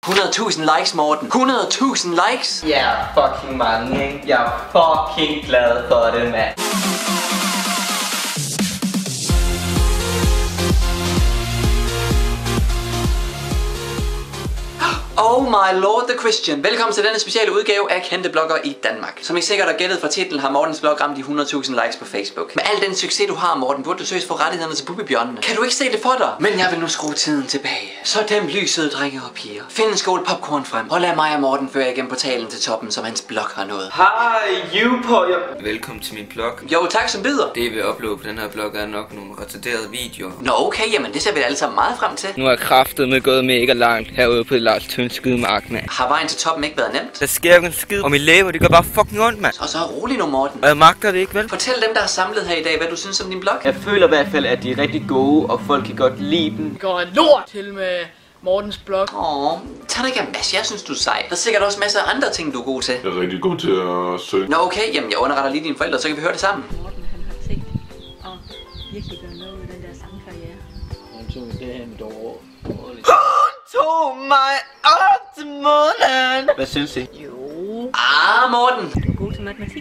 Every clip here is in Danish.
100.000 likes, Morten. 100.000 likes. Ja, fucking mange, ikke? Jeg er fucking glad for det, mand. Oh my lord the Christian. Velkommen til denne speciale udgave af Kendte Blogger i Danmark. Som I sikkert har gættet fra titlen, har Mortens blog ramt de 100.000 likes på Facebook. Med al den succes du har, Morten, burde du søge for rettighederne til Bubbibjørnene. Kan du ikke se det for dig? Men jeg vil nu skrue tiden tilbage. Så dæmp lyset, drenge og piger. Find en skål popcorn frem. Og lad mig og Morten føre igennem portalen til toppen, som hans blog har nået. Hej, YouPorn. Velkommen til min blog. Jo, tak som byder. Det vi uploade på den her blog er nok nogle retarderede videoer. Nå okay, jamen det ser vi alle sammen meget frem til. Nu er kraftet med gået mega langt herude på Lars Tønskede mark, mand. Har vejen til toppen ikke været nemt? Der sker jo en skid, og min læber, det gør bare fucking ondt, mand. Og så rolig nu, Morten. Og jeg magter det ikke, vel? Fortæl dem, der er samlet her i dag, hvad du synes om din blog. Jeg føler i hvert fald, at de er rigtig gode, og folk kan godt lide dem. Det går lort til med Mortens blog. Tag dig ikke af Mads, jeg synes du er sej. Der er sikkert også masser af andre ting, du er god til. Jeg er rigtig god til at synge. Nå okay, jamen jeg underretter lige dine forældre, så kan vi høre det sammen. Morten, han har tænkt at virkelig gøre noget ud af den der sangkarriere. Han tog det her med dog. Tog mig op til månen. Hvad synes I? Jo, Morten. du er god til matematik.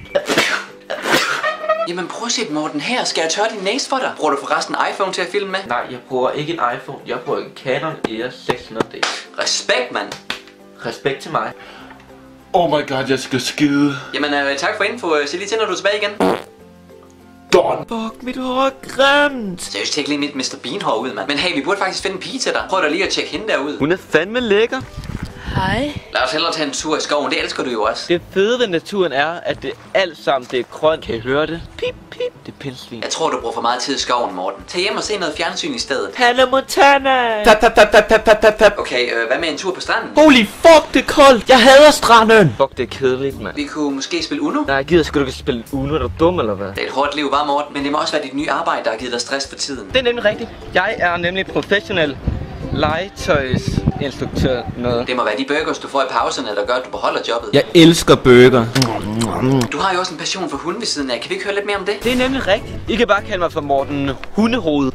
Jamen prøv at se, Morten, her skal jeg tørre din næse for dig. Bruger du forresten iPhone til at filme med? Nej, jeg bruger ikke en iPhone. Jeg bruger en Canon EOS 600D. Respekt, mand. Respekt til mig. Oh my god, jeg skal skide. Jamen tak for info. Se lige til, når du er tilbage igen. Done. Fuck, mit hår er grimt. Seriøst, tjek lige mit Mr. Bean hår ud, mand. Men hey, vi burde faktisk finde en pige til dig. Prøv da lige at tjekke hende derud. Hun er fandme lækker. Hej. Lad os hellere tage en tur i skoven. Det elsker du jo også. Det fede ved naturen er, at det alt sammen det er grønt. Kan I høre det? Pip, pip. Det er pindsvin. Jeg tror, du bruger for meget tid i skoven, Morten. Tag hjem og se noget fjernsyn i stedet. Hannah Montana. Pap, pap, pap, pap, pap, pap, pap. Okay, hvad med en tur på stranden? Holy fuck, det er koldt. Jeg hader stranden. Fuck, det er kedeligt, mand. Vi kunne måske spille Uno. Nej, jeg gider sgu da ikke spille Uno. Er du dum, eller hvad? Det er et hårdt liv, var Morten. Men det må også være dit nye arbejde, der har givet dig stress for tiden. Det er nemlig rigtigt. Jeg er nemlig professionel legetøjsinstruktør noget. Det må være de burgers, du får i pauserne, der gør, at du beholder jobbet. Jeg elsker burger. Du har jo også en passion for hunde ved siden af. Kan vi ikke høre lidt mere om det? Det er nemlig rigtigt. I kan bare kalde mig for Morten Hundehoved.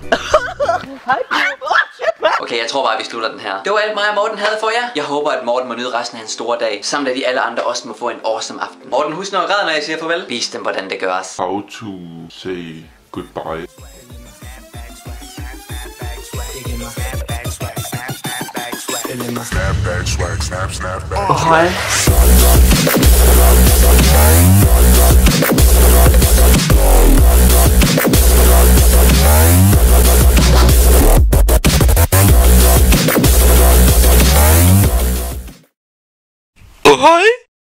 Okay, jeg tror bare, vi slutter den her. Det var alt mig og Morten havde for jer. Jeg håber, at Morten må nyde resten af hans store dag, samt at de alle andre også må få en awesome aften. Morten, husk når når jeg siger farvel. Vis dem, hvordan det gøres. How to say goodbye. Snapback, swag, snap, snapback. Hej. Hej.